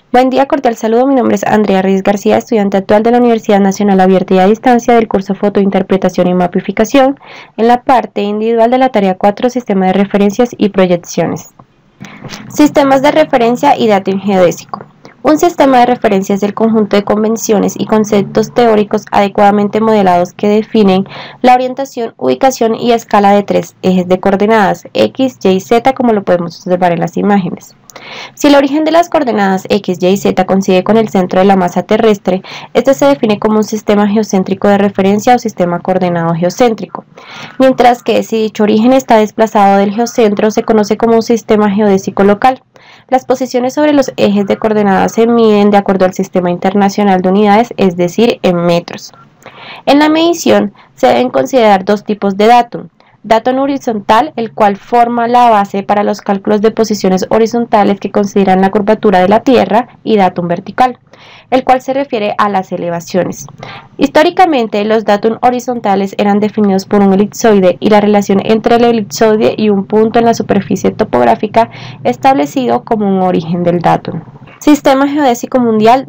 Buen día, cordial saludo. Mi nombre es Andrea Ruiz García, estudiante actual de la Universidad Nacional Abierta y a Distancia del curso Fotointerpretación y Mapificación, en la parte individual de la tarea 4, Sistema de Referencias y Proyecciones. Sistemas de referencia y dato geodésico. Un sistema de referencia es el conjunto de convenciones y conceptos teóricos adecuadamente modelados que definen la orientación, ubicación y escala de tres ejes de coordenadas X, Y, Z, como lo podemos observar en las imágenes. Si el origen de las coordenadas X, Y y Z coincide con el centro de la masa terrestre, este se define como un sistema geocéntrico de referencia o sistema coordenado geocéntrico, mientras que si dicho origen está desplazado del geocentro, se conoce como un sistema geodésico local. Las posiciones sobre los ejes de coordenadas se miden de acuerdo al Sistema Internacional de Unidades, es decir, en metros. En la medición se deben considerar dos tipos de datum. Datum horizontal, el cual forma la base para los cálculos de posiciones horizontales que consideran la curvatura de la Tierra, y datum vertical, el cual se refiere a las elevaciones. Históricamente, los datum horizontales eran definidos por un elipsoide y la relación entre el elipsoide y un punto en la superficie topográfica establecido como un origen del datum. Sistema Geodésico Mundial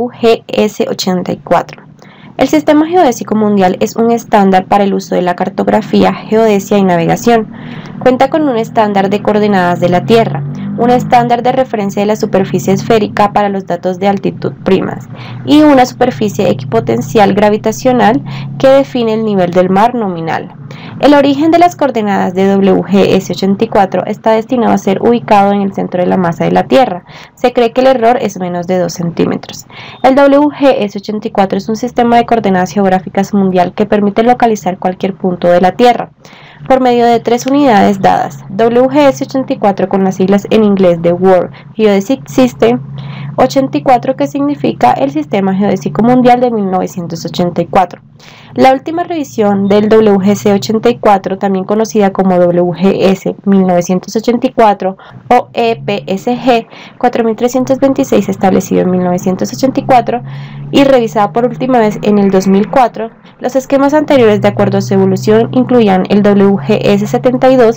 WGS84. El Sistema Geodésico Mundial es un estándar para el uso de la cartografía, geodesia y navegación. Cuenta con un estándar de coordenadas de la Tierra, un estándar de referencia de la superficie esférica para los datos de altitud primas y una superficie equipotencial gravitacional que define el nivel del mar nominal. El origen de las coordenadas de WGS84 está destinado a ser ubicado en el centro de la masa de la Tierra. Se cree que el error es menos de 2 centímetros. El WGS84 es un sistema de coordenadas geográficas mundial que permite localizar cualquier punto de la Tierra por medio de 3 unidades dadas: WGS84 con las siglas en inglés de World Geodesic System, 84 que significa el Sistema Geodésico Mundial de 1984. La última revisión del WGS84, también conocida como WGS 1984 o EPSG 4326, establecido en 1984 y revisada por última vez en el 2004, los esquemas anteriores de acuerdo a su evolución incluían el WGS72,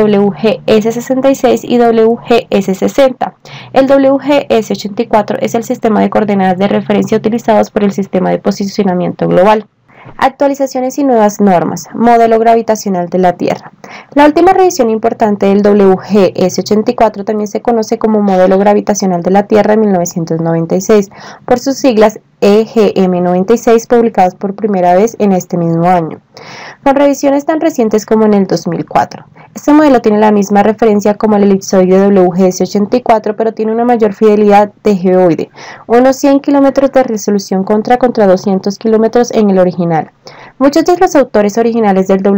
WGS66 y WGS60. El WGS84 es el sistema de coordenadas de referencia utilizados por el Sistema de Posicionamiento Global. Actualizaciones y nuevas normas. Modelo gravitacional de la Tierra. La última revisión importante del WGS84 también se conoce como Modelo gravitacional de la Tierra de 1996, por sus siglas EGM96, publicados por primera vez en este mismo año, con revisiones tan recientes como en el 2004. Este modelo tiene la misma referencia como el elipsoide WGS84, pero tiene una mayor fidelidad de geoide, unos 100 kilómetros de resolución contra 200 kilómetros en el original. Muchos de los autores originales del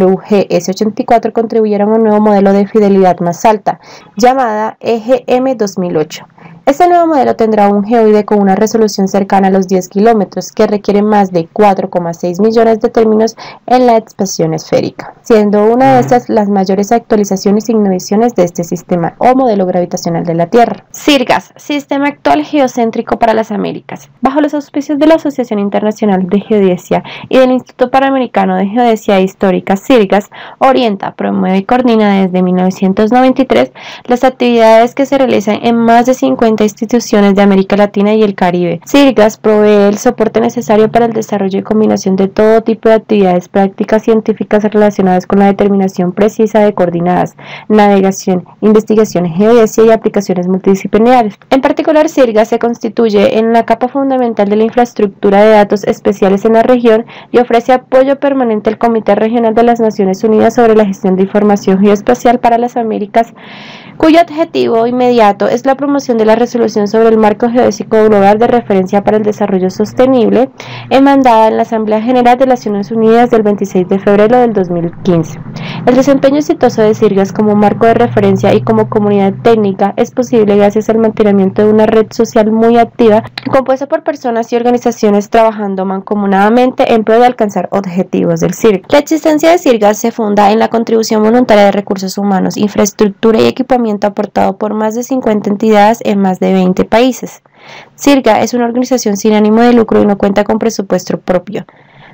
WGS84 contribuyeron a un nuevo modelo de fidelidad más alta, llamada EGM 2008. Este nuevo modelo tendrá un geoide con una resolución cercana a los 10 kilómetros, que requiere más de 4,6 millones de términos en la expansión esférica, siendo una de estas las mayores actualizaciones y innovaciones de este sistema o modelo gravitacional de la Tierra. SIRGAS, Sistema Actual Geocéntrico para las Américas. Bajo los auspicios de la Asociación Internacional de Geodesia y del Instituto Panamericano de Geodesia Histórica, SIRGAS orienta, promueve y coordina desde 1993 las actividades que se realizan en más de 50 instituciones de América Latina y el Caribe. SIRGAS provee el soporte necesario para el desarrollo y combinación de todo tipo de actividades prácticas científicas relacionadas con la determinación precisa de coordenadas, navegación, investigación, geodesia y aplicaciones multidisciplinares. En particular, SIRGAS se constituye en la capa fundamental de la infraestructura de datos especiales en la región y ofrece apoyo permanente al Comité Regional de las Naciones Unidas sobre la gestión de información geoespacial para las Américas, cuyo objetivo inmediato es la promoción de la resolución sobre el marco geodésico global de referencia para el desarrollo sostenible, enmendada en la Asamblea General de las Naciones Unidas del 26 de febrero del 2015. El desempeño exitoso de SIRGAS como marco de referencia y como comunidad técnica es posible gracias al mantenimiento de una red social muy activa, compuesta por personas y organizaciones trabajando mancomunadamente en pro de alcanzar objetivos del SIRGAS. La existencia de SIRGAS se funda en la contribución voluntaria de recursos humanos, infraestructura y equipamiento aportado por más de 50 entidades en más de 20 países. SIRGAS es una organización sin ánimo de lucro y no cuenta con presupuesto propio.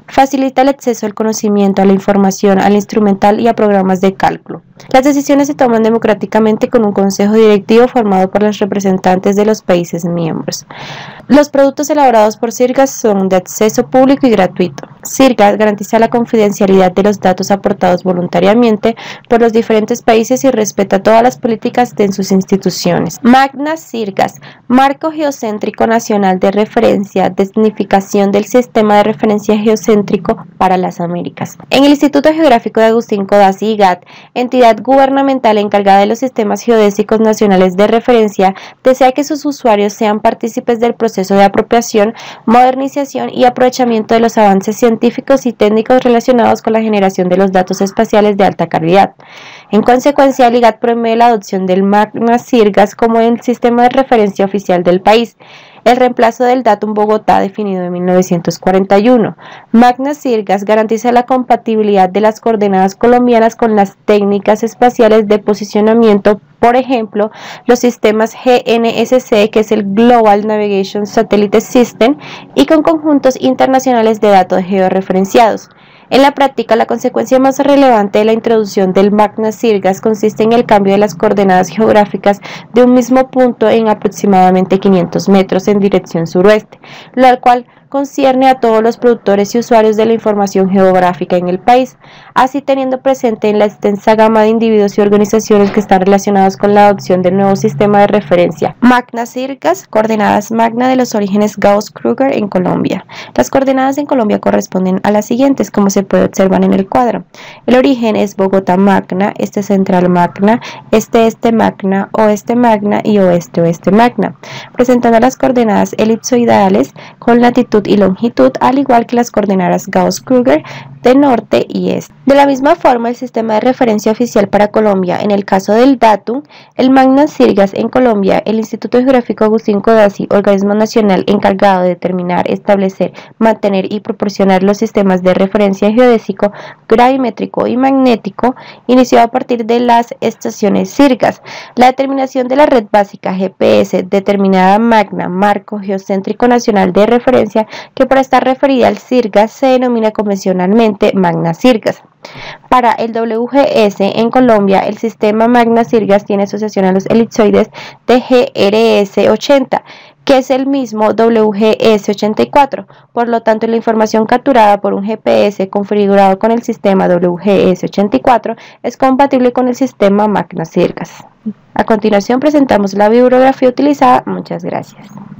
Facilita el acceso al conocimiento, a la información, al instrumental y a programas de cálculo. Las decisiones se toman democráticamente con un consejo directivo formado por los representantes de los países miembros. Los productos elaborados por CIRGAS son de acceso público y gratuito. CIRGAS garantiza la confidencialidad de los datos aportados voluntariamente por los diferentes países y respeta todas las políticas de sus instituciones. Magna CIRGAS, Marco Geocéntrico Nacional de Referencia de Significación del Sistema de Referencia Geocéntrico para las Américas. En el Instituto Geográfico de Agustín Codazzi IGAT, entidad gubernamental encargada de los sistemas geodésicos nacionales de referencia, desea que sus usuarios sean partícipes del proceso de apropiación, modernización y aprovechamiento de los avances científicos y técnicos relacionados con la generación de los datos espaciales de alta calidad. En consecuencia, el IGAT promueve la adopción del Magna CIRGAS como el sistema de referencia oficial del país, el reemplazo del Datum Bogotá definido en 1941. Magna CIRGAS garantiza la compatibilidad de las coordenadas colombianas con las técnicas espaciales de posicionamiento, por ejemplo, los sistemas GNSS, que es el Global Navigation Satellite System, y con conjuntos internacionales de datos georreferenciados. En la práctica, la consecuencia más relevante de la introducción del Magna CIRGAS consiste en el cambio de las coordenadas geográficas de un mismo punto en aproximadamente 500 metros en dirección suroeste, lo cual concierne a todos los productores y usuarios de la información geográfica en el país, así teniendo presente en la extensa gama de individuos y organizaciones que están relacionados con la adopción del nuevo sistema de referencia. Magna CIRGAS, coordenadas Magna de los orígenes Gauss-Kruger en Colombia. Las coordenadas en Colombia corresponden a las siguientes, como se puede observar en el cuadro. El origen es Bogotá Magna, este Central Magna, este Magna, oeste Magna y oeste Magna, presentando las coordenadas elipsoidales con latitud y longitud, al igual que las coordenadas Gauss-Kruger de norte y este. De la misma forma, el sistema de referencia oficial para Colombia, en el caso del Datum, el Magna CIRGAS en Colombia, el Instituto Geográfico Agustín Codazzi, organismo nacional encargado de determinar, establecer, mantener y proporcionar los sistemas de referencia geodésico, gravimétrico y magnético, inició a partir de las estaciones CIRGAS. La determinación de la red básica GPS determinada Magna, Marco Geocéntrico Nacional de Referencia, que para estar referida al CIRGAS se denomina convencionalmente Magna CIRGAS. Para el WGS en Colombia, el sistema Magna CIRGAS tiene asociación a los elipsoides de GRS80, que es el mismo WGS84. Por lo tanto, la información capturada por un GPS configurado con el sistema WGS84 es compatible con el sistema Magna CIRGAS. A continuación presentamos la bibliografía utilizada. Muchas gracias.